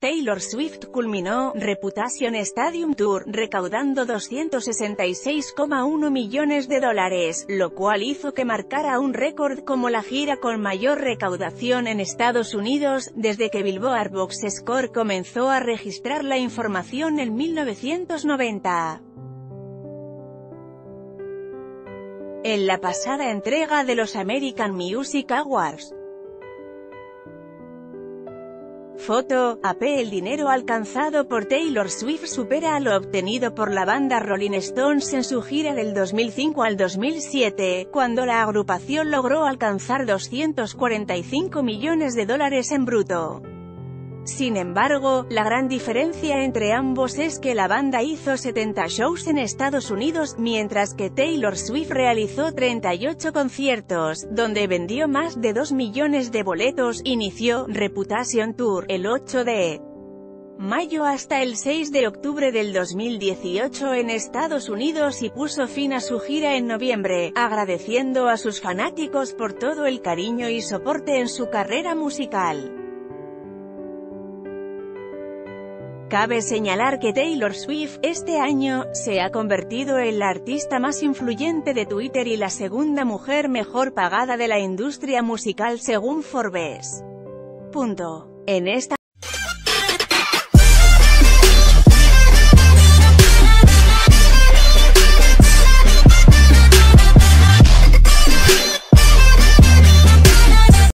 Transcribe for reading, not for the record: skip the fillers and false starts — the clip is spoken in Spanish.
Taylor Swift culminó Reputation Stadium Tour, recaudando $266,1 millones, lo cual hizo que marcara un récord como la gira con mayor recaudación en Estados Unidos, desde que Billboard Box Score comenzó a registrar la información en 1990. En la pasada entrega de los American Music Awards. Foto, AP. El dinero alcanzado por Taylor Swift supera a lo obtenido por la banda Rolling Stones en su gira del 2005 al 2007, cuando la agrupación logró alcanzar $245 millones en bruto. Sin embargo, la gran diferencia entre ambos es que la banda hizo 70 shows en Estados Unidos, mientras que Taylor Swift realizó 38 conciertos, donde vendió más de 2 millones de boletos. Inició Reputation Tour el 8 de mayo hasta el 6 de octubre del 2018 en Estados Unidos y puso fin a su gira en noviembre, agradeciendo a sus fanáticos por todo el cariño y soporte en su carrera musical. Cabe señalar que Taylor Swift, este año, se ha convertido en la artista más influyente de Twitter y la segunda mujer mejor pagada de la industria musical según Forbes. En esta